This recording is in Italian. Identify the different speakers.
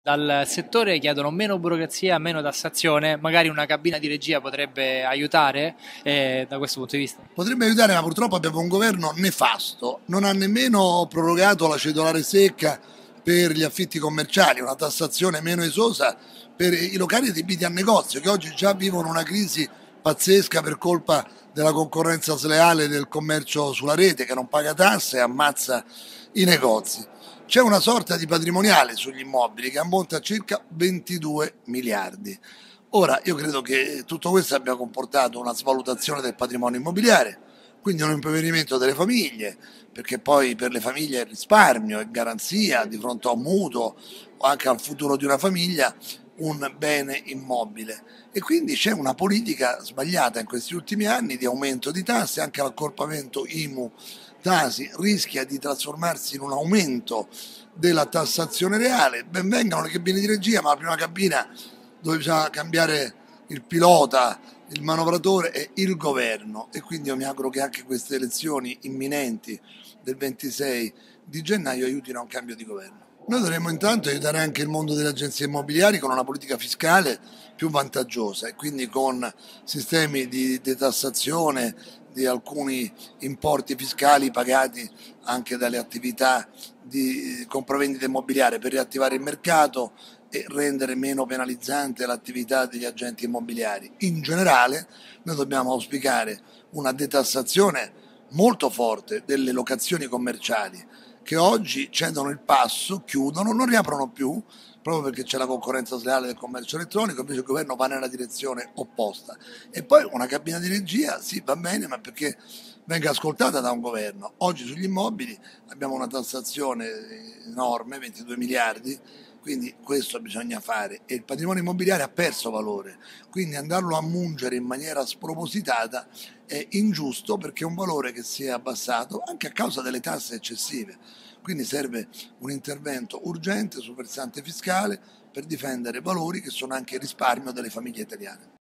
Speaker 1: Dal settore chiedono meno burocrazia, meno tassazione, magari una cabina di regia potrebbe aiutare da questo punto di vista.
Speaker 2: Potrebbe aiutare, ma purtroppo abbiamo un governo nefasto. Non ha nemmeno prorogato la cedolare secca per gli affitti commerciali, una tassazione meno esosa per i locali adibiti a negozio, che oggi già vivono una crisi pazzesca per colpa della concorrenza sleale del commercio sulla rete, che non paga tasse e ammazza i negozi. C'è una sorta di patrimoniale sugli immobili che ammonta a circa 22 miliardi. Ora, io credo che tutto questo abbia comportato una svalutazione del patrimonio immobiliare, quindi un impoverimento delle famiglie, perché poi per le famiglie è risparmio, è garanzia di fronte a un mutuo o anche al futuro di una famiglia un bene immobile. E quindi c'è una politica sbagliata in questi ultimi anni di aumento di tasse, anche l'accorpamento IMU Tasi rischia di trasformarsi in un aumento della tassazione reale. Ben vengano le cabine di regia, ma la prima cabina dove bisogna cambiare il pilota, il manovratore e il governo, e quindi io mi auguro che anche queste elezioni imminenti del 26 di gennaio aiutino a un cambio di governo. Noi dovremmo intanto aiutare anche il mondo delle agenzie immobiliari con una politica fiscale più vantaggiosa e quindi con sistemi di detassazione di alcuni importi fiscali pagati anche dalle attività di compravendita immobiliare per riattivare il mercato e rendere meno penalizzante l'attività degli agenti immobiliari. In generale, noi dobbiamo auspicare una detassazione molto forte delle locazioni commerciali che oggi cedono il passo, chiudono, non riaprono più, proprio perché c'è la concorrenza sleale del commercio elettronico, invece il governo va nella direzione opposta. E poi una cabina di regia, sì, va bene, ma perché venga ascoltata da un governo. Oggi sugli immobili abbiamo una tassazione enorme, 22 miliardi, quindi questo bisogna fare e il patrimonio immobiliare ha perso valore, quindi andarlo a mungere in maniera spropositata è ingiusto perché è un valore che si è abbassato anche a causa delle tasse eccessive. Quindi serve un intervento urgente sul versante fiscale per difendere valori che sono anche il risparmio delle famiglie italiane.